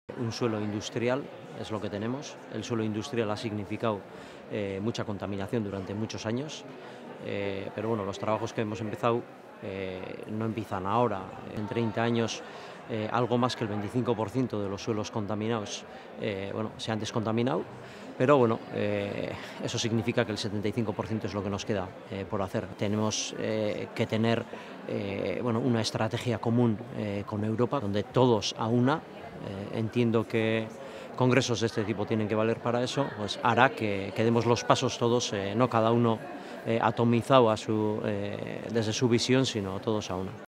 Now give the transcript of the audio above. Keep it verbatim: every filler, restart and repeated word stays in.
Un suelo industrial es lo que tenemos. El suelo industrial ha significado eh, mucha contaminación durante muchos años, eh, pero bueno, los trabajos que hemos empezado eh, no empiezan ahora. En treinta años, eh, algo más que el veinticinco por ciento de los suelos contaminados eh, bueno, se han descontaminado, pero bueno, eh, eso significa que el setenta y cinco por ciento es lo que nos queda eh, por hacer. Tenemos eh, que tener eh, bueno, una estrategia común eh, con Europa, donde todos a una. Eh, entiendo que congresos de este tipo tienen que valer para eso, pues hará que, que demos los pasos todos, eh, no cada uno eh, atomizado a su, eh, desde su visión, sino todos a una.